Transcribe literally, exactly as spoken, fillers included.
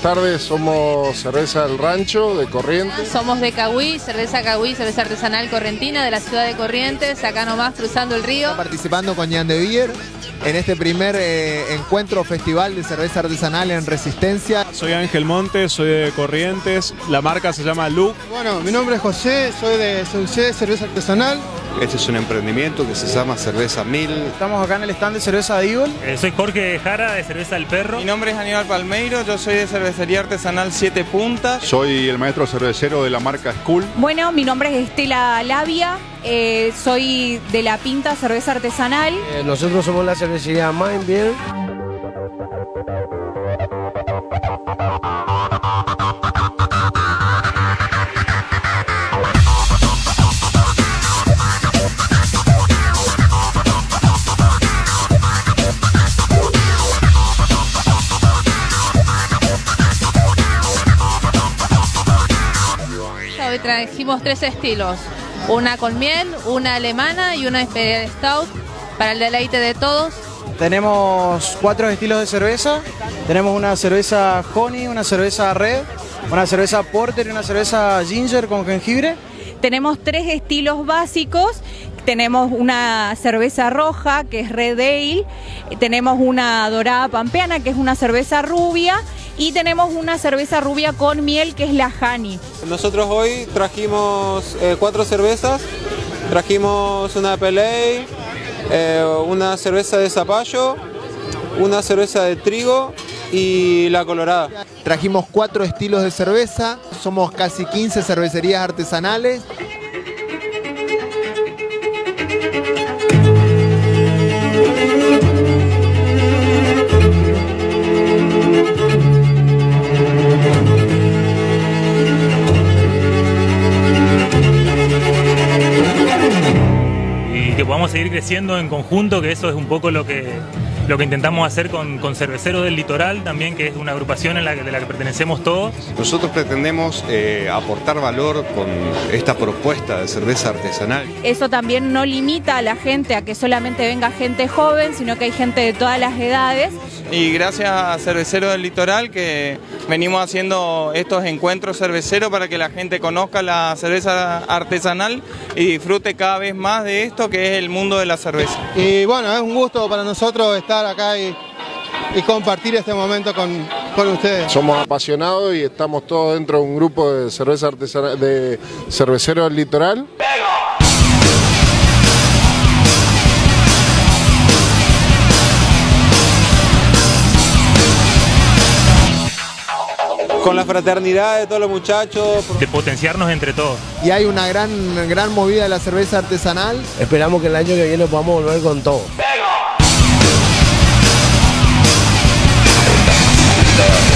tardes, somos Cerveza del Rancho de Corrientes. Somos de Cahuí, cerveza Cahuí, cerveza artesanal correntina de la ciudad de Corrientes, acá nomás cruzando el río. Participando con Ñan de Beer en este primer eh, encuentro festival de cerveza artesanal en Resistencia. Soy Ángel Montes, soy de Corrientes, la marca se llama Luke. Bueno, mi nombre es José, soy de Saucé, cerveza artesanal. Este es un emprendimiento que se llama Cerveza Mil. Estamos acá en el stand de cerveza Eagle. Eh, soy Jorge Jara, de Cerveza del Perro. Mi nombre es Aníbal Palmeiro, yo soy de cervecería artesanal Siete Puntas. Soy el maestro cervecero de la marca Skull. Bueno, mi nombre es Estela Labia, eh, soy de La Pinta, cerveza artesanal. Eh, nosotros somos la cervecería Mind Beer. Hoy trajimos tres estilos, una con miel, una alemana y una Imperial Stout para el deleite de todos. Tenemos cuatro estilos de cerveza. Tenemos una cerveza Honey, una cerveza Red, una cerveza Porter y una cerveza Ginger con jengibre. Tenemos tres estilos básicos. Tenemos una cerveza roja, que es Red Ale, tenemos una dorada pampeana, que es una cerveza rubia, y tenemos una cerveza rubia con miel, que es la Honey. Nosotros hoy trajimos eh, cuatro cervezas, trajimos una Pelé, eh, una cerveza de zapallo, una cerveza de trigo y la colorada. Trajimos cuatro estilos de cerveza, somos casi quince cervecerías artesanales. Y que podamos seguir creciendo en conjunto, que eso es un poco lo que, lo que intentamos hacer con, con Cerveceros del Litoral también, que es una agrupación en la que, de la que pertenecemos todos. Nosotros pretendemos eh, aportar valor con esta propuesta de cerveza artesanal. Eso también no limita a la gente a que solamente venga gente joven, sino que hay gente de todas las edades. Y gracias a Cerveceros del Litoral que venimos haciendo estos encuentros cerveceros para que la gente conozca la cerveza artesanal y disfrute cada vez más de esto que es el mundo de la cerveza. Y bueno, es un gusto para nosotros estar acá y, y compartir este momento con, con ustedes. Somos apasionados y estamos todos dentro de un grupo de cerveza artesanal, de Cerveceros del Litoral. Con la fraternidad de todos los muchachos. De potenciarnos entre todos. Y hay una gran, gran movida de la cerveza artesanal. Esperamos que el año que viene podamos volver con todo. ¡Venga!